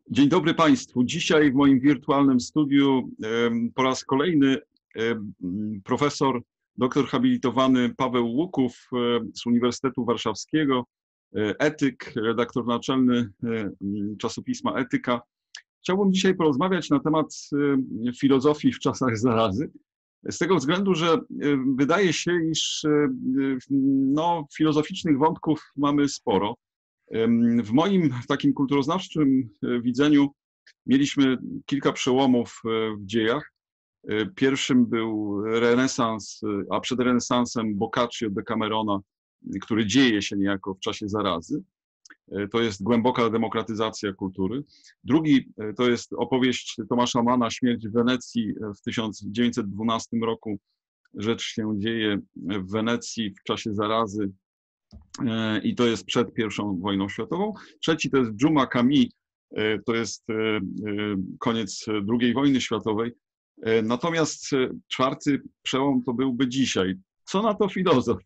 Dzień dobry Państwu. Dzisiaj w moim wirtualnym studiu po raz kolejny profesor, doktor habilitowany Paweł Łuków z Uniwersytetu Warszawskiego, etyk, redaktor naczelny czasopisma Etyka. Chciałbym dzisiaj porozmawiać na temat filozofii w czasach zarazy. Z tego względu, że wydaje się, iż filozoficznych wątków mamy sporo. W moim takim kulturoznawczym widzeniu mieliśmy kilka przełomów w dziejach. Pierwszym był renesans, a przed renesansem Boccaccio, Decamerona, który dzieje się niejako w czasie zarazy. To jest głęboka demokratyzacja kultury. Drugi to jest opowieść Tomasza Manna, Śmierć w Wenecji w 1912 roku. Rzecz się dzieje w Wenecji w czasie zarazy i to jest przed I wojną światową. Trzeci to jest Dżuma Camille, to jest koniec II wojny światowej. Natomiast czwarty przełom to byłby dzisiaj. Co na to filozof?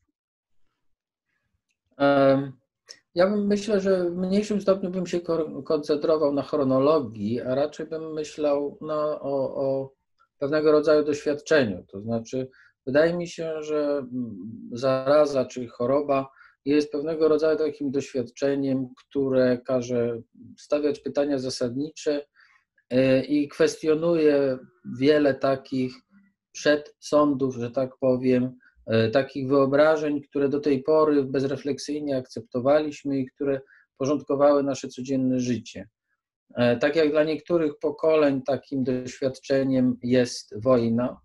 Ja myślę, że w mniejszym stopniu bym się koncentrował na chronologii, a raczej bym myślał o pewnego rodzaju doświadczeniu. To znaczy, wydaje mi się, że zaraza czy choroba jest pewnego rodzaju takim doświadczeniem, które każe stawiać pytania zasadnicze i kwestionuje wiele takich przedsądów, że tak powiem, takich wyobrażeń, które do tej pory bezrefleksyjnie akceptowaliśmy i które porządkowały nasze codzienne życie. Tak jak dla niektórych pokoleń takim doświadczeniem jest wojna,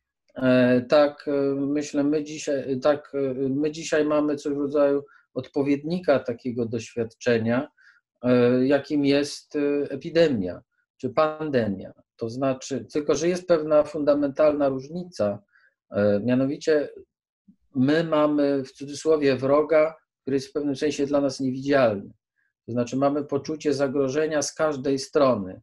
tak myślę, my dzisiaj mamy coś w rodzaju odpowiednika takiego doświadczenia, jakim jest epidemia czy pandemia. To znaczy, tylko że jest pewna fundamentalna różnica, mianowicie my mamy w cudzysłowie wroga, który jest w pewnym sensie dla nas niewidzialny. To znaczy mamy poczucie zagrożenia z każdej strony.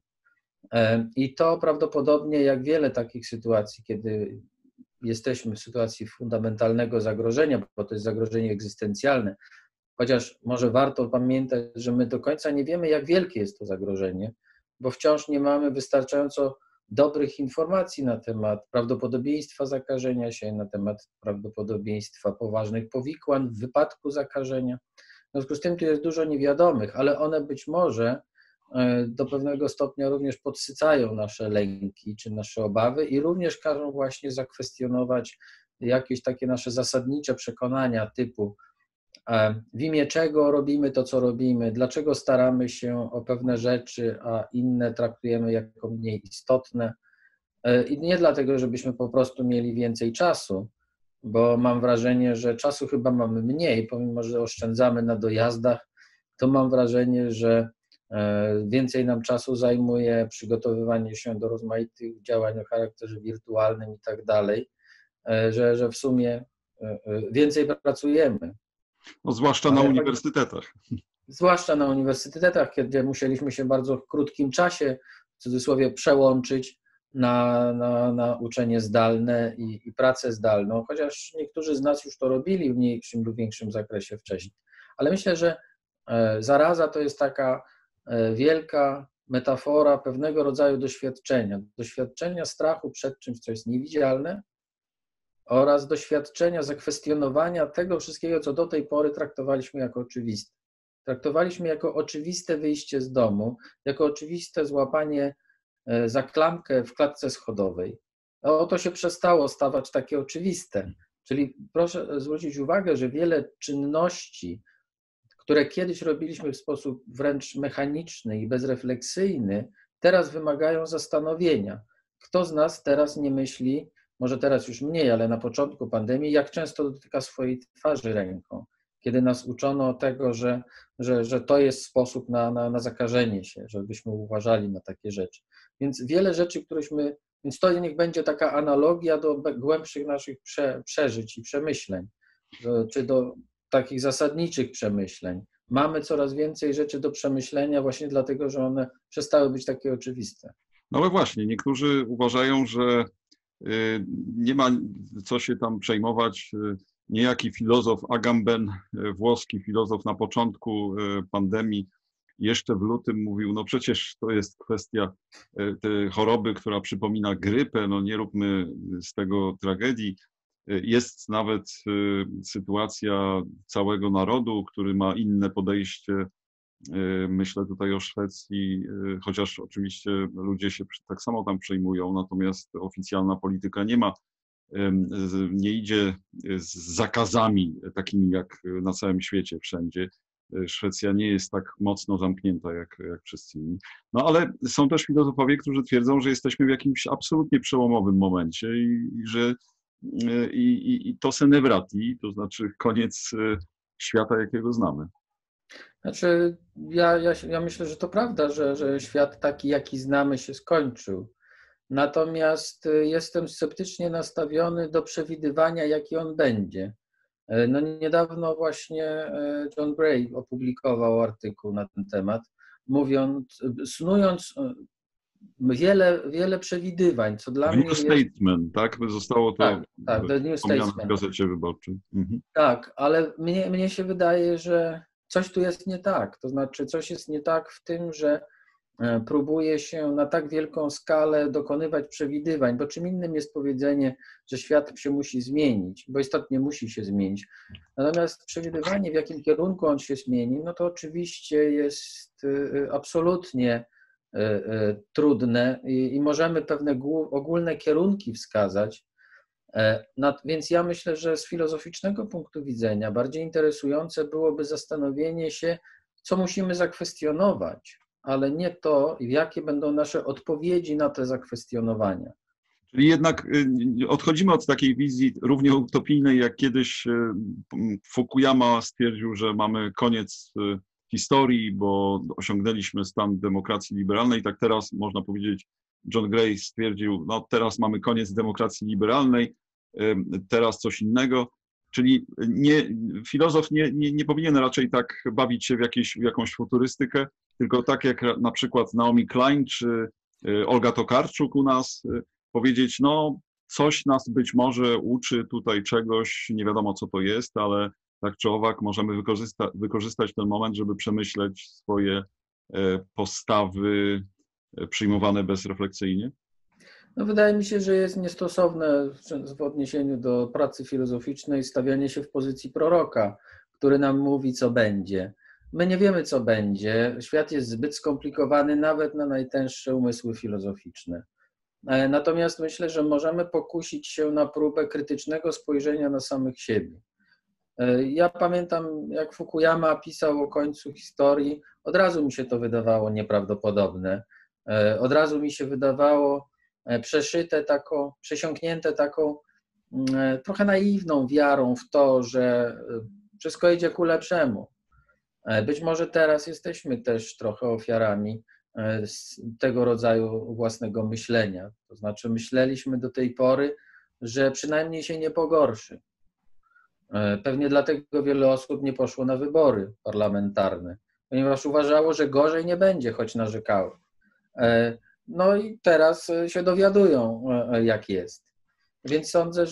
I to prawdopodobnie jak wiele takich sytuacji, kiedy jesteśmy w sytuacji fundamentalnego zagrożenia, bo to jest zagrożenie egzystencjalne, chociaż może warto pamiętać, że my do końca nie wiemy, jak wielkie jest to zagrożenie, bo wciąż nie mamy wystarczająco dobrych informacji na temat prawdopodobieństwa zakażenia się, na temat prawdopodobieństwa poważnych powikłań w wypadku zakażenia. W związku z tym tu jest dużo niewiadomych, ale one być może do pewnego stopnia również podsycają nasze lęki czy nasze obawy i również każą właśnie zakwestionować jakieś takie nasze zasadnicze przekonania typu w imię czego robimy to, co robimy, dlaczego staramy się o pewne rzeczy, a inne traktujemy jako mniej istotne. I nie dlatego, żebyśmy po prostu mieli więcej czasu, bo mam wrażenie, że czasu chyba mamy mniej, pomimo że oszczędzamy na dojazdach, to mam wrażenie, że więcej nam czasu zajmuje przygotowywanie się do rozmaitych działań o charakterze wirtualnym i tak dalej, że w sumie więcej pracujemy. No, zwłaszcza na uniwersytetach. Zwłaszcza na uniwersytetach, kiedy musieliśmy się bardzo w krótkim czasie, w cudzysłowie, przełączyć na uczenie zdalne i pracę zdalną, chociaż niektórzy z nas już to robili w mniejszym lub większym zakresie wcześniej. Ale myślę, że zaraza to jest taka wielka metafora pewnego rodzaju doświadczenia strachu przed czymś, co jest niewidzialne, oraz doświadczenia zakwestionowania tego wszystkiego, co do tej pory traktowaliśmy jako oczywiste. Traktowaliśmy jako oczywiste wyjście z domu, jako oczywiste złapanie za klamkę w klatce schodowej. To się przestało stawać takie oczywiste. Czyli proszę zwrócić uwagę, że wiele czynności, które kiedyś robiliśmy w sposób wręcz mechaniczny i bezrefleksyjny, teraz wymagają zastanowienia. Kto z nas teraz nie myśli, może teraz już mniej, ale na początku pandemii, jak często dotyka swojej twarzy ręką, kiedy nas uczono tego, że to jest sposób na zakażenie się, żebyśmy uważali na takie rzeczy. Więc wiele rzeczy, więc to niech będzie taka analogia do głębszych naszych przeżyć i przemyśleń, czy do takich zasadniczych przemyśleń. Mamy coraz więcej rzeczy do przemyślenia właśnie dlatego, że one przestały być takie oczywiste. No ale właśnie, niektórzy uważają, że nie ma co się tam przejmować. Niejaki filozof Agamben, włoski filozof na początku pandemii jeszcze w lutym mówił, no przecież to jest kwestia tej choroby, która przypomina grypę, no nie róbmy z tego tragedii. Jest nawet sytuacja całego narodu, który ma inne podejście. Myślę tutaj o Szwecji, chociaż oczywiście ludzie się tak samo tam przejmują, natomiast oficjalna polityka nie idzie z zakazami takimi jak na całym świecie wszędzie. Szwecja nie jest tak mocno zamknięta jak wszyscy inni. No ale są też filozofowie, którzy twierdzą, że jesteśmy w jakimś absolutnie przełomowym momencie i to se ne vrati, to znaczy koniec świata, jakiego znamy. Znaczy, ja myślę, że to prawda, że świat taki, jaki znamy, się skończył. Natomiast jestem sceptycznie nastawiony do przewidywania, jaki on będzie. No niedawno właśnie John Gray opublikował artykuł na ten temat, snując wiele przewidywań, co dla mnie New Statesman, tak? Zostało to tak, The New w Gazecie Wyborczej. Tak, ale mnie się wydaje, że coś tu jest nie tak. To znaczy, coś jest nie tak w tym, że próbuje się na tak wielką skalę dokonywać przewidywań, bo czym innym jest powiedzenie, że świat się musi zmienić, bo istotnie musi się zmienić. Natomiast przewidywanie, w jakim kierunku on się zmieni, no to oczywiście jest absolutnie trudne i możemy pewne ogólne kierunki wskazać. Więc ja myślę, że z filozoficznego punktu widzenia bardziej interesujące byłoby zastanowienie się, co musimy zakwestionować, ale nie to, jakie będą nasze odpowiedzi na te zakwestionowania. Czyli jednak odchodzimy od takiej wizji równie utopijnej, jak kiedyś Fukuyama stwierdził, że mamy koniec historii, bo osiągnęliśmy stan demokracji liberalnej. Tak teraz można powiedzieć, John Gray stwierdził, no teraz mamy koniec demokracji liberalnej, teraz coś innego. Czyli filozof nie powinien raczej tak bawić się w jakąś futurystykę, tylko tak jak na przykład Naomi Klein czy Olga Tokarczuk u nas, powiedzieć, no coś nas być może uczy tutaj czegoś, nie wiadomo co to jest, ale tak czy owak możemy wykorzystać ten moment, żeby przemyśleć swoje postawy przyjmowane bezrefleksyjnie. No wydaje mi się, że jest niestosowne w odniesieniu do pracy filozoficznej stawianie się w pozycji proroka, który nam mówi, co będzie. My nie wiemy, co będzie. Świat jest zbyt skomplikowany nawet na najtęższe umysły filozoficzne. Natomiast myślę, że możemy pokusić się na próbę krytycznego spojrzenia na samych siebie. Ja pamiętam, jak Fukuyama pisał o końcu historii, od razu mi się to wydawało nieprawdopodobne. Od razu mi się wydawało przesiąknięte taką trochę naiwną wiarą w to, że wszystko idzie ku lepszemu. Być może teraz jesteśmy też trochę ofiarami tego rodzaju własnego myślenia. To znaczy myśleliśmy do tej pory, że przynajmniej się nie pogorszy. Pewnie dlatego wiele osób nie poszło na wybory parlamentarne, ponieważ uważało, że gorzej nie będzie, choć narzekało. No i teraz się dowiadują, jak jest. Więc sądzę,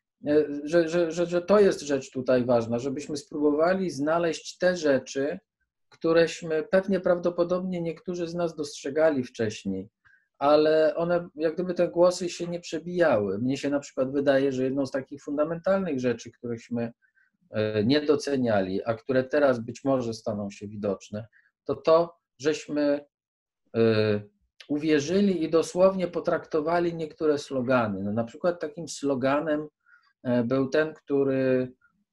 że to jest rzecz tutaj ważna, żebyśmy spróbowali znaleźć te rzeczy, któreśmy pewnie prawdopodobnie niektórzy z nas dostrzegali wcześniej, ale one, jak gdyby te głosy się nie przebijały. Mnie się na przykład wydaje, że jedną z takich fundamentalnych rzeczy, któreśmy nie doceniali, a które teraz być może staną się widoczne, to, żeśmy uwierzyli i dosłownie potraktowali niektóre slogany. No, na przykład takim sloganem był ten, który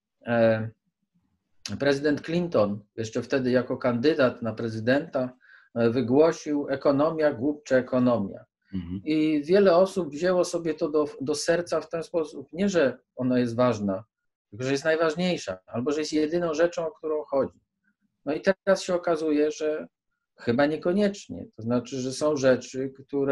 prezydent Clinton, jeszcze wtedy jako kandydat na prezydenta, wygłosił: ekonomia, głupcze ekonomia. I wiele osób wzięło sobie to do serca w ten sposób, nie, że ona jest ważna, tylko że jest najważniejsza, albo że jest jedyną rzeczą, o którą chodzi. No i teraz się okazuje, że chyba niekoniecznie. To znaczy, że są rzeczy,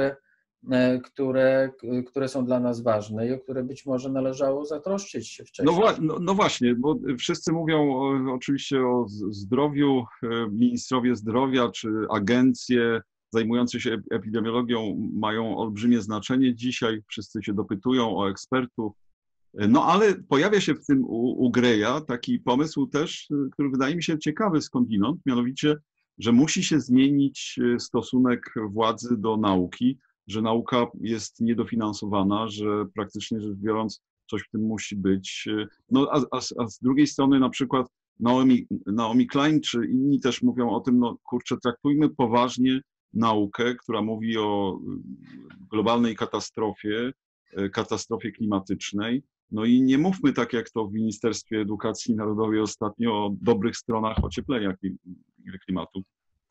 które są dla nas ważne i o które być może należało zatroszczyć się wcześniej. No właśnie, bo wszyscy mówią oczywiście o zdrowiu, ministrowie zdrowia czy agencje zajmujące się epidemiologią mają olbrzymie znaczenie dzisiaj. Wszyscy się dopytują o ekspertów. No ale pojawia się w tym u Greya taki pomysł też, który wydaje mi się ciekawy skądinąd, mianowicie, że musi się zmienić stosunek władzy do nauki, że nauka jest niedofinansowana, że praktycznie rzecz biorąc coś w tym musi być. No, a z drugiej strony na przykład Naomi Klein czy inni też mówią o tym, no kurczę, traktujmy poważnie naukę, która mówi o globalnej katastrofie klimatycznej. No i nie mówmy tak, jak to w Ministerstwie Edukacji Narodowej ostatnio, o dobrych stronach ocieplenia klimatu.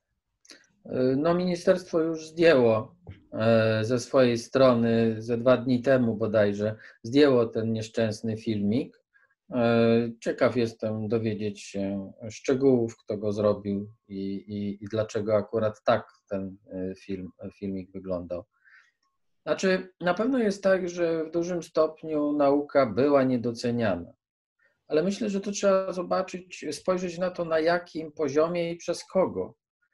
No, ministerstwo już zdjęło ze swojej strony, ze 2 dni temu bodajże, zdjęło ten nieszczęsny filmik. Ciekaw jestem dowiedzieć się szczegółów, kto go zrobił i dlaczego akurat tak ten filmik wyglądał. Znaczy, na pewno jest tak, że w dużym stopniu nauka była niedoceniana, ale myślę, że to trzeba zobaczyć, spojrzeć na to, na jakim poziomie i przez kogo.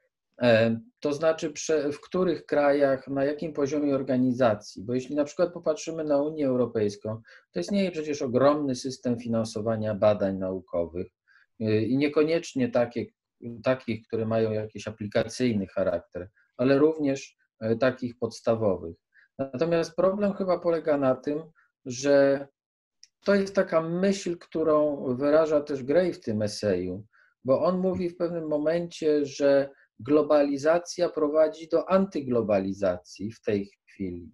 To znaczy, w których krajach, na jakim poziomie organizacji, bo jeśli na przykład popatrzymy na Unię Europejską, to istnieje przecież ogromny system finansowania badań naukowych i niekoniecznie takich, które mają jakiś aplikacyjny charakter, ale również takich podstawowych. Natomiast problem chyba polega na tym, że to jest taka myśl, którą wyraża też Gray w tym eseju, bo on mówi w pewnym momencie, że globalizacja prowadzi do antyglobalizacji w tej chwili.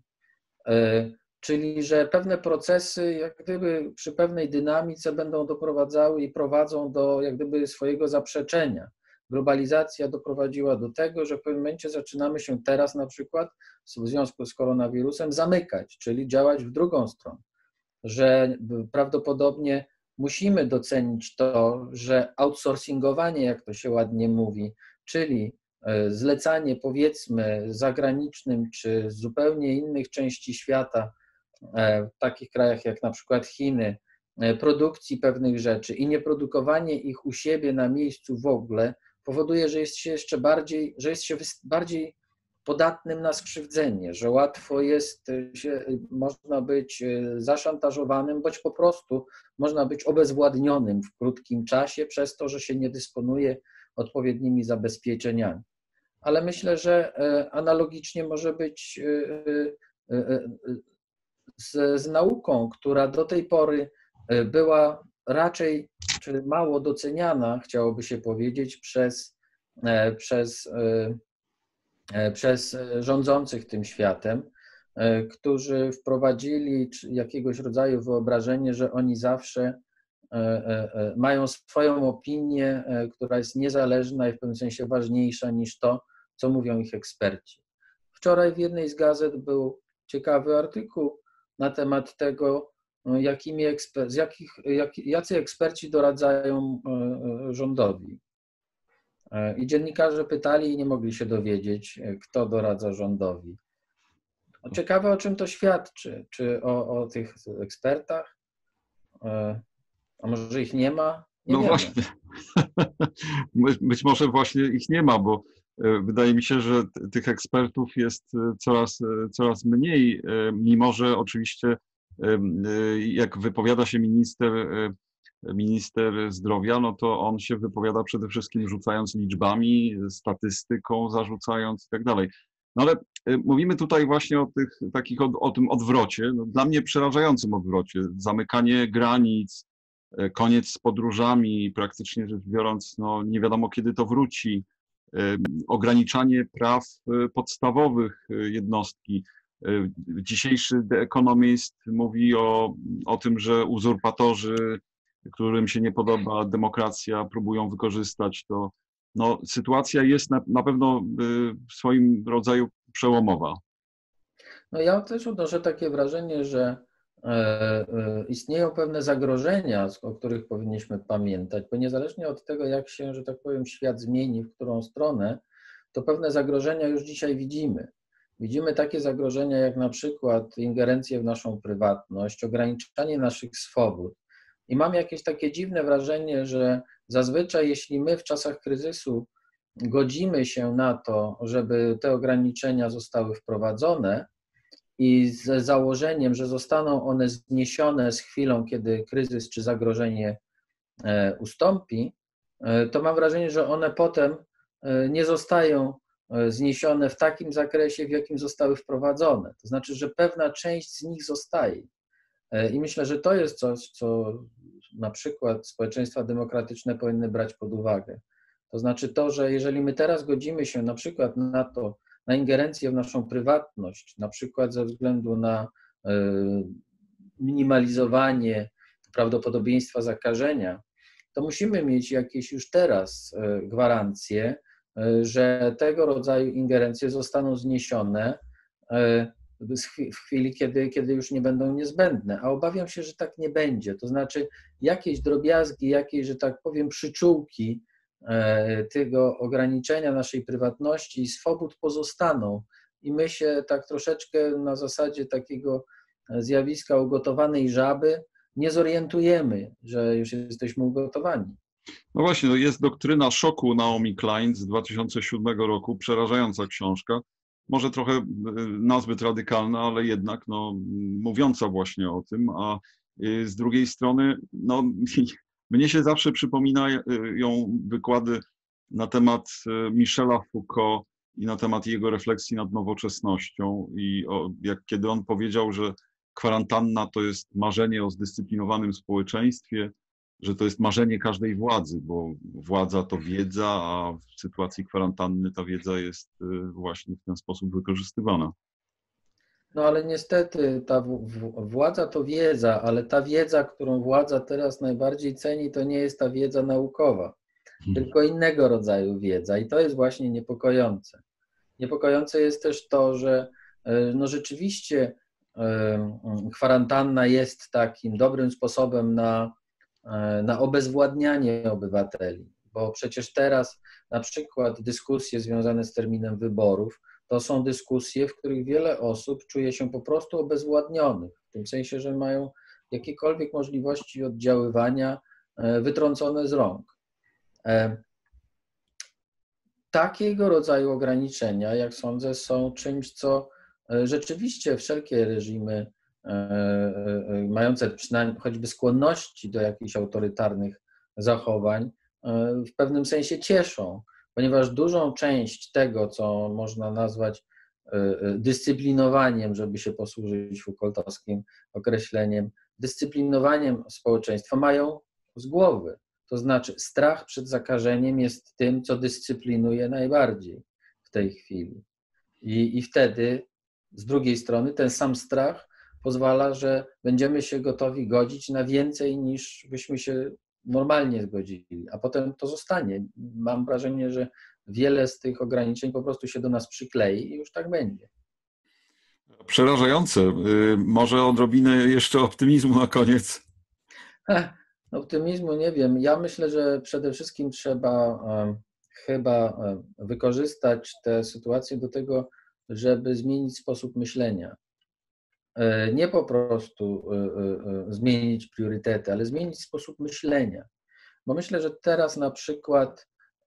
Czyli, że pewne procesy, jak gdyby przy pewnej dynamice będą doprowadzały i prowadzą do jak gdyby swojego zaprzeczenia. Globalizacja doprowadziła do tego, że w pewnym momencie zaczynamy się teraz na przykład w związku z koronawirusem zamykać, czyli działać w drugą stronę. Że prawdopodobnie musimy docenić to, że outsourcingowanie, jak to się ładnie mówi, czyli zlecanie powiedzmy zagranicznym czy z zupełnie innych części świata, w takich krajach jak na przykład Chiny, produkcji pewnych rzeczy i nieprodukowanie ich u siebie na miejscu w ogóle powoduje, że jest się bardziej podatnym na skrzywdzenie, że łatwo jest, można być zaszantażowanym, bądź po prostu można być obezwładnionym w krótkim czasie przez to, że się nie dysponuje odpowiednimi zabezpieczeniami. Ale myślę, że analogicznie może być z nauką, która do tej pory była raczej czy mało doceniana, chciałoby się powiedzieć, przez rządzących tym światem, którzy wprowadzili jakiegoś rodzaju wyobrażenie, że oni zawsze mają swoją opinię, która jest niezależna i w pewnym sensie ważniejsza niż to, co mówią ich eksperci. Wczoraj w jednej z gazet był ciekawy artykuł na temat tego, jacy eksperci doradzają rządowi. I dziennikarze pytali i nie mogli się dowiedzieć, kto doradza rządowi. Ciekawe, o czym to świadczy. Czy o tych ekspertach? A może ich nie ma? Nie wiemy. Właśnie. Być może właśnie ich nie ma, bo wydaje mi się, że tych ekspertów jest coraz mniej, mimo że oczywiście jak wypowiada się minister zdrowia, no to on się wypowiada przede wszystkim rzucając liczbami, statystyką zarzucając i tak dalej. No ale mówimy tutaj właśnie o tym odwrocie, no dla mnie przerażającym odwrocie, zamykanie granic, koniec z podróżami, praktycznie rzecz biorąc, no nie wiadomo kiedy to wróci, ograniczanie praw podstawowych jednostki. Dzisiejszy The Economist mówi o tym, że uzurpatorzy, którym się nie podoba demokracja, próbują wykorzystać to. No, sytuacja jest na pewno w swoim rodzaju przełomowa. No ja też odnoszę takie wrażenie, że istnieją pewne zagrożenia, o których powinniśmy pamiętać, bo niezależnie od tego, jak się, że tak powiem, świat zmieni, w którą stronę, to pewne zagrożenia już dzisiaj widzimy. Widzimy takie zagrożenia jak na przykład ingerencje w naszą prywatność, ograniczanie naszych swobód. I mam jakieś takie dziwne wrażenie, że zazwyczaj jeśli my w czasach kryzysu godzimy się na to, żeby te ograniczenia zostały wprowadzone i z założeniem, że zostaną one zniesione z chwilą, kiedy kryzys czy zagrożenie ustąpi, to mam wrażenie, że one potem nie zostają zniesione w takim zakresie, w jakim zostały wprowadzone. To znaczy, że pewna część z nich zostaje. I myślę, że to jest coś, co na przykład społeczeństwa demokratyczne powinny brać pod uwagę. To znaczy to, że jeżeli my teraz godzimy się na przykład na to, na ingerencję w naszą prywatność, na przykład ze względu na minimalizowanie prawdopodobieństwa zakażenia, to musimy mieć jakieś już teraz gwarancje, że tego rodzaju ingerencje zostaną zniesione w chwili, kiedy już nie będą niezbędne. A obawiam się, że tak nie będzie. To znaczy jakieś drobiazgi, jakieś, że tak powiem, przyczółki tego ograniczenia naszej prywatności i swobód pozostaną. I my się tak troszeczkę na zasadzie takiego zjawiska ugotowanej żaby nie zorientujemy, że już jesteśmy ugotowani. No właśnie, no jest doktryna szoku Naomi Klein z 2007 roku, przerażająca książka. Może trochę nazbyt radykalna, ale jednak no, mówiąca właśnie o tym, a z drugiej strony no, mnie się zawsze przypominają wykłady na temat Michela Foucault i na temat jego refleksji nad nowoczesnością i kiedy on powiedział, że kwarantanna to jest marzenie o zdyscyplinowanym społeczeństwie, że to jest marzenie każdej władzy, bo władza to wiedza, a w sytuacji kwarantanny ta wiedza jest właśnie w ten sposób wykorzystywana. No ale niestety ta władza to wiedza, ale ta wiedza, którą władza teraz najbardziej ceni, to nie jest ta wiedza naukowa, tylko innego rodzaju wiedza i to jest właśnie niepokojące. Niepokojące jest też to, że no rzeczywiście kwarantanna jest takim dobrym sposobem na obezwładnianie obywateli, bo przecież teraz na przykład dyskusje związane z terminem wyborów to są dyskusje, w których wiele osób czuje się po prostu obezwładnionych, w tym sensie, że mają jakiekolwiek możliwości oddziaływania wytrącone z rąk. Takiego rodzaju ograniczenia, jak sądzę, są czymś, co rzeczywiście wszelkie reżimy mające przynajmniej choćby skłonności do jakichś autorytarnych zachowań w pewnym sensie cieszą, ponieważ dużą część tego, co można nazwać dyscyplinowaniem, żeby się posłużyć Foucaultowskim określeniem, dyscyplinowaniem społeczeństwa mają z głowy. To znaczy strach przed zakażeniem jest tym, co dyscyplinuje najbardziej w tej chwili. I wtedy z drugiej strony ten sam strach pozwala, że będziemy się gotowi godzić na więcej niż byśmy się normalnie zgodzili, a potem to zostanie. Mam wrażenie, że wiele z tych ograniczeń po prostu się do nas przyklei i już tak będzie. Przerażające. Może odrobinę jeszcze optymizmu na koniec. Optymizmu nie wiem. Ja myślę, że przede wszystkim trzeba chyba wykorzystać tę sytuację do tego, żeby zmienić sposób myślenia. Nie po prostu zmienić priorytety, ale zmienić sposób myślenia. Bo myślę, że teraz na przykład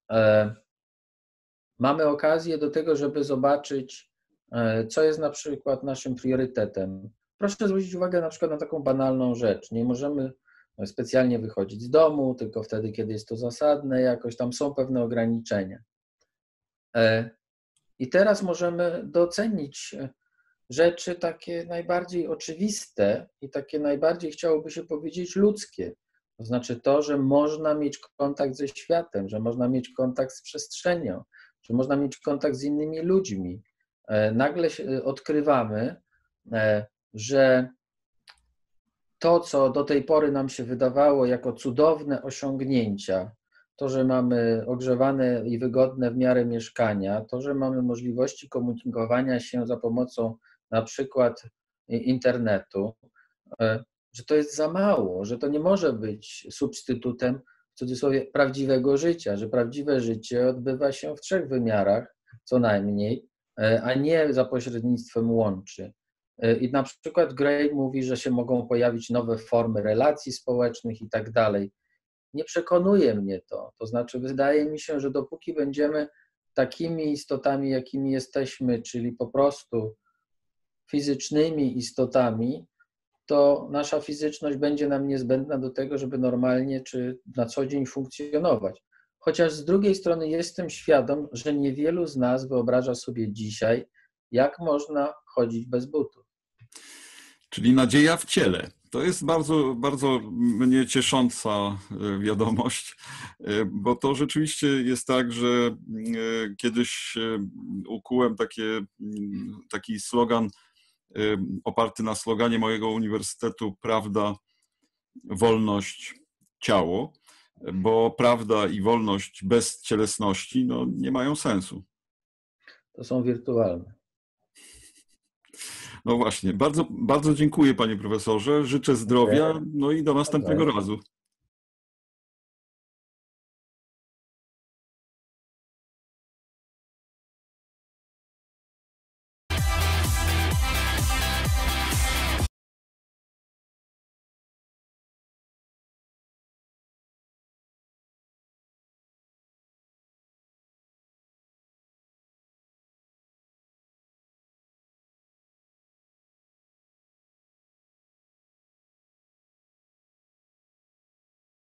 mamy okazję do tego, żeby zobaczyć, co jest na przykład naszym priorytetem. Proszę zwrócić uwagę na przykład na taką banalną rzecz. Nie możemy specjalnie wychodzić z domu, tylko wtedy, kiedy jest to zasadne, jakoś tam są pewne ograniczenia. I teraz możemy docenić rzeczy takie najbardziej oczywiste i takie najbardziej, chciałoby się powiedzieć, ludzkie. To znaczy to, że można mieć kontakt ze światem, że można mieć kontakt z przestrzenią, że można mieć kontakt z innymi ludźmi. Nagle odkrywamy, że to, co do tej pory nam się wydawało jako cudowne osiągnięcia, to, że mamy ogrzewane i wygodne w miarę mieszkania, to, że mamy możliwości komunikowania się za pomocą na przykład internetu, że to jest za mało, że to nie może być substytutem, w cudzysłowie, prawdziwego życia, że prawdziwe życie odbywa się w 3 wymiarach co najmniej, a nie za pośrednictwem łączy. I na przykład Gray mówi, że się mogą pojawić nowe formy relacji społecznych i tak dalej. Nie przekonuje mnie to. To znaczy, wydaje mi się, że dopóki będziemy takimi istotami, jakimi jesteśmy, czyli po prostu fizycznymi istotami, to nasza fizyczność będzie nam niezbędna do tego, żeby normalnie czy na co dzień funkcjonować. chociaż z drugiej strony jestem świadom, że niewielu z nas wyobraża sobie dzisiaj, jak można chodzić bez butów. Czyli nadzieja w ciele. To jest bardzo, bardzo mnie ciesząca wiadomość, bo to rzeczywiście jest tak, że kiedyś ukułem taki slogan oparty na sloganie mojego uniwersytetu Prawda, wolność, ciało, bo prawda i wolność bez cielesności no, nie mają sensu. To są wirtualne. No właśnie, bardzo, bardzo dziękuję panie profesorze, życzę zdrowia, no i do następnego razu.